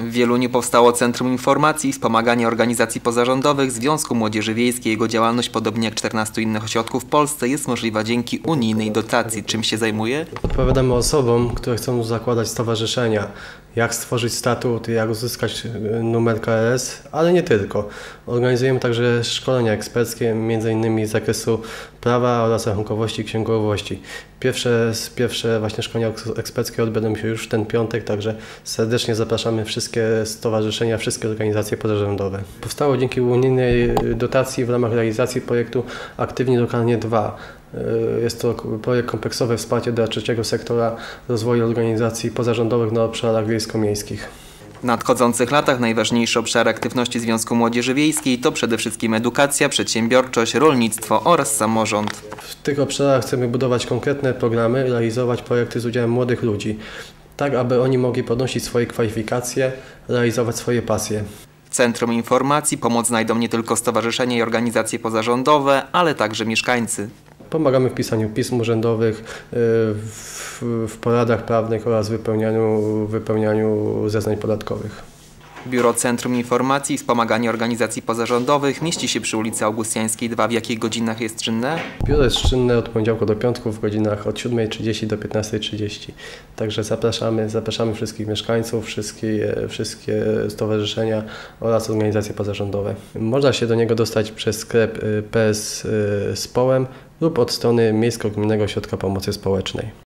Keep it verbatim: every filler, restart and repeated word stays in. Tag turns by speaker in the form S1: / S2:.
S1: W Wieluniu powstało Centrum Informacji i Wspomagania Organizacji Pozarządowych Związku Młodzieży Wiejskiej. Jego działalność, podobnie jak czternastu innych ośrodków w Polsce, jest możliwa dzięki unijnej dotacji. Czym się zajmuje?
S2: Odpowiadamy osobom, które chcą zakładać stowarzyszenia, jak stworzyć statut, jak uzyskać numer K R S, ale nie tylko. Organizujemy także szkolenia eksperckie, m.in. z zakresu prawa oraz rachunkowości i księgowości. Pierwsze, pierwsze właśnie szkolenia eksperckie odbędą się już w ten piątek, także serdecznie zapraszamy wszystkie stowarzyszenia, wszystkie organizacje pozarządowe. Powstało dzięki unijnej dotacji w ramach realizacji projektu Aktywni Lokalnie dwa. Jest to projekt kompleksowe wsparcie dla trzeciego sektora rozwoju organizacji pozarządowych na obszarach wiejsko-miejskich.
S1: W nadchodzących latach najważniejsze obszary aktywności Związku Młodzieży Wiejskiej to przede wszystkim edukacja, przedsiębiorczość, rolnictwo oraz samorząd.
S2: W tych obszarach chcemy budować konkretne programy, realizować projekty z udziałem młodych ludzi, tak aby oni mogli podnosić swoje kwalifikacje, realizować swoje pasje.
S1: W Centrum Informacji pomoc znajdą nie tylko stowarzyszenia i organizacje pozarządowe, ale także mieszkańcy.
S2: Pomagamy w pisaniu pism urzędowych, w, w poradach prawnych oraz wypełnianiu, wypełnianiu zeznań podatkowych.
S1: Biuro Centrum Informacji i Wspomagania Organizacji Pozarządowych mieści się przy ulicy Augustyańskiej dwa. W jakich godzinach jest czynne?
S2: Biuro jest czynne od poniedziałku do piątku w godzinach od siódmej trzydzieści do piętnastej trzydzieści. Także zapraszamy, zapraszamy wszystkich mieszkańców, wszystkie, wszystkie stowarzyszenia oraz organizacje pozarządowe. Można się do niego dostać przez sklep P S Społem lub od strony Miejsko-Gminnego Ośrodka Pomocy Społecznej.